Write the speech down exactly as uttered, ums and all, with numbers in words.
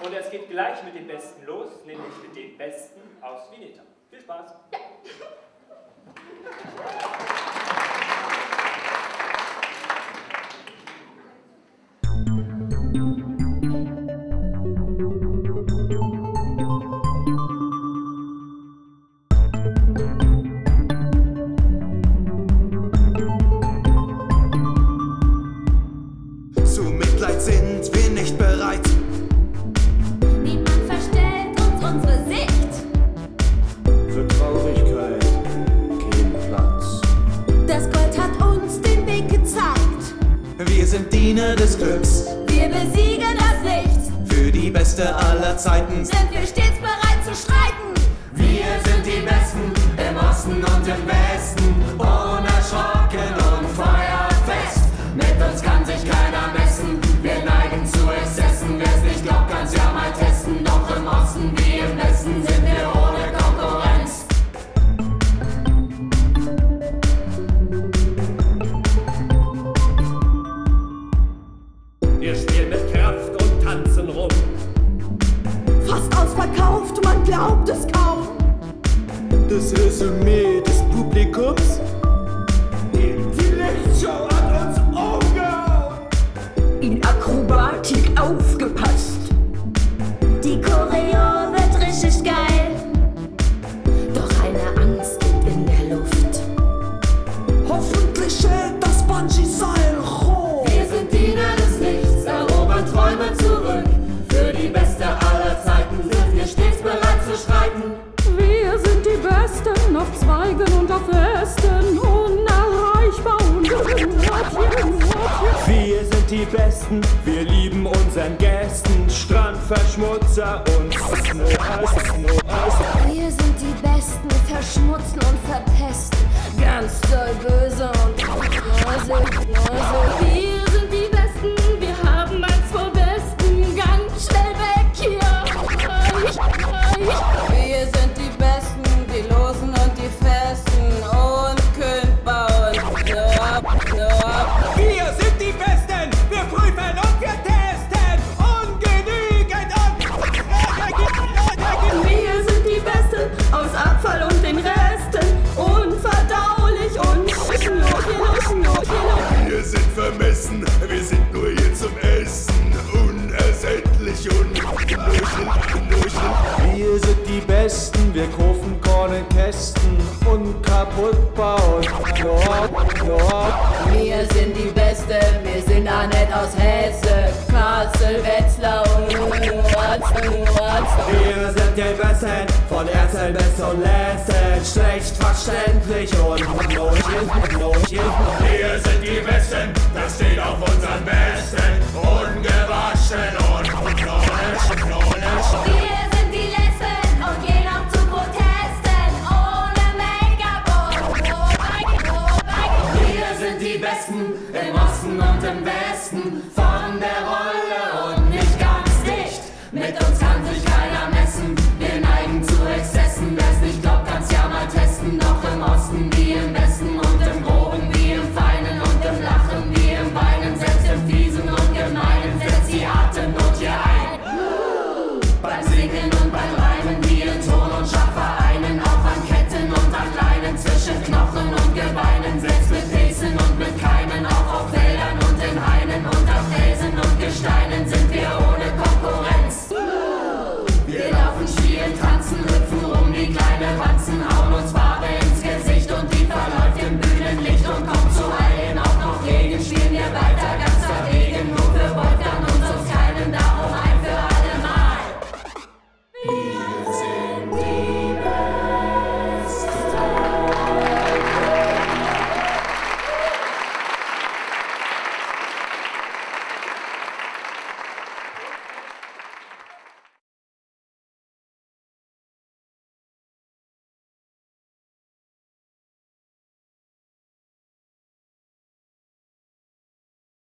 Und es geht gleich mit dem Besten los, nämlich mit dem Besten aus Vineta. Viel Spaß! Ja. Des Glücks. Wir besiegen das Licht. Für die Beste aller Zeiten sind wir stets bereit zu streiten. Wir sind die Besten im Osten und im Westen, unerschrocken und feuerfest. Mit uns kann sich keiner messen. Wir neigen zu Exzessen. Wer's nicht glaubt, kann's ja mal testen. Doch im Osten wie im Westen sind wir ohne Konkurrenz. Wir spielen mit Kraft und tanzen rum. Fast ausverkauft, man glaubt es kaum. Das Resümee des Publikums. Die Lichtshow hat uns umgehauen. In Akrobatik aufgepasst. Die Choreo wird richtig geil. Doch eine Angst liegt in der Luft. Hoffentlich hält das Bungee-Seil hoch. Wir sind Diener des Lichts, erobern Träume zurück. Für die Beste aller Zeiten sind wir stets bereit zu streiten. Wir sind die Besten auf Zweigen und auf Ästen, unerreichbar und Wir sind die Besten, wir lieben unseren Gästen, Strandverschmutzer und Snow. Wir sind die Besten, verschmutzen und verpesten, ganz doll böse und knäusig, knäusig. Wir sind die Besten, wir haben eins vor Besten, ganz schnell weg hier. Wir sind die Besten, die Losen und die Festen, unkündbar und knapp, knapp. Wir sind die Besten, wir prüfen und wir testen, ungenügend und... wir sind die Besten aus Abfall und den Resten, unverdaulich und wir sind vermessen, wir sind nur hier zum Essen, unersättlich und Wir sind die Besten, wir kaufen keine Kästen, unkaputtbar und Nord, Nord. Wir sind die Beste, wir sind auch nicht aus Hesse, Kassel, Wetzlar und Nord. Wir sind die Besten, von Erzeln bis zum Letzten, schlecht verständlich und Nochen, Nochen. Wir sind die Besten, das steht auf unseren Besten, ungewaschen und knollig, knollig. Wir sind die Letzten und gehen auch zu Protesten, ohne Make-up und no-Make-up. Wir sind die Besten im Osten und im Westen, von der Rolle und nicht ganz dicht. Mit uns kann sich keiner messen, wir neigen zu Exzessen. Wer's nicht glaubt, kann's ja mal testen. Doch im Osten wie im Westen und im Groben wie im Feinen und im Lachen wie im Weinen. Selbst im Fiesen und Gemeinen setzt die Atemnot hier ein. Beim Singen und beim Reimen wie in Ton und Schachvereinen, auch an Ketten und an Leinen, zwischen Knochen und Gebeinen, selbst mit Pilzen und mit Keimen, auch auf Feldern und in Hainen, unter Felsen und Gesteinen sind wir ohne Konkurrenz. Wir laufen spielen